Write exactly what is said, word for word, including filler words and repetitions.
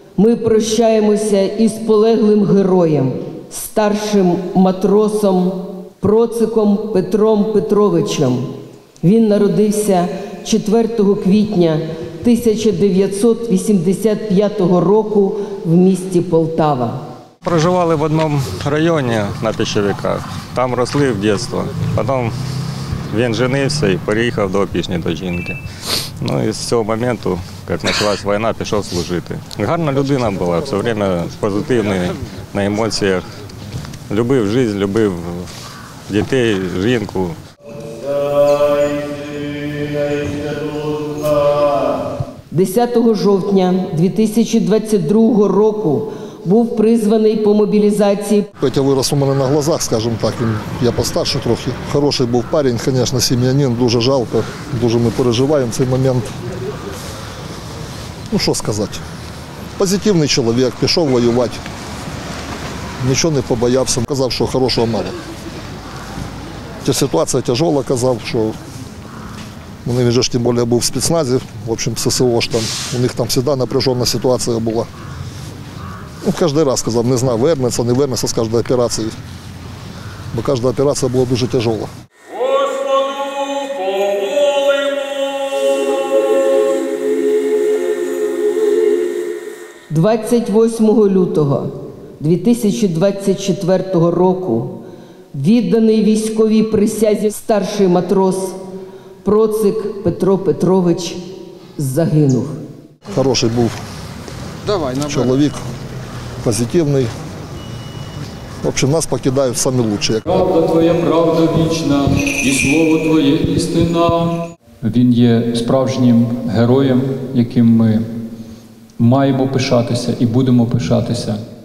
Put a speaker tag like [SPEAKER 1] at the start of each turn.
[SPEAKER 1] Ми прощаємося із полеглим героєм, старшим матросом Проциком Петром Петровичем. Він народився четвертого квітня тисяча дев'ятсот вісімдесят п'ятого року в місті Полтава.
[SPEAKER 2] Проживали в одному районі на Піщовиках, там росли в дитинство. Потім він женився і переїхав до Опішні, до жінки. Ну і з цього моменту, як почалась війна, пішов служити. Гарна людина була, все время позитивний, на емоціях. Любив життя, любив дітей, жінку.
[SPEAKER 1] десятого жовтня дві тисячі двадцять другого року був призваний по мобілізації.
[SPEAKER 3] Петя вирос у мене на глазах, скажімо так, він, я постарше трохи. Хороший був парень, звісно, сім'янин, дуже жалко, дуже ми переживаємо цей момент. Ну, що сказати. Позитивний чоловік, пішов воювати, нічого не побоявся, казав, що хорошого мало. Ця ситуація тяжела, казав, що вони, він же ж тим більше був в спецназі, в общем, ССО ж там, у них там завжди напряжена ситуація була. Ну, кожен раз казав, не знаю, вернеться, не вернеться з кожної операції, бо кожна операція була дуже тяжела.
[SPEAKER 4] Господу помолимо!
[SPEAKER 1] двадцять восьмого лютого дві тисячі двадцять четвертого року відданий військовій присязі старший матрос Процик Петро Петрович загинув.
[SPEAKER 3] Хороший був чоловік, позитивний. В общем, нас покидають самі лучші.
[SPEAKER 5] Правда Твоя, правда вічна, і слово Твоє істина. Він є справжнім героєм, яким ми маємо пишатися і будемо пишатися.